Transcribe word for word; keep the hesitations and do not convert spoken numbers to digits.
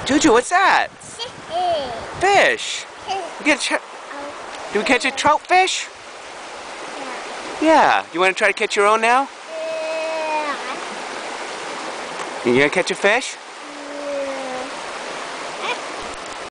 JuJu, what's that? Fish. You get a Do we catch a trout fish? Yeah. You want to try to catch your own now? You gonna catch a fish?